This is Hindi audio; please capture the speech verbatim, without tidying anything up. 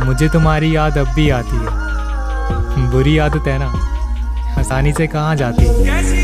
मुझे तुम्हारी याद अब भी आती है। बुरी आदत है ना, आसानी से कहाँ जाती है।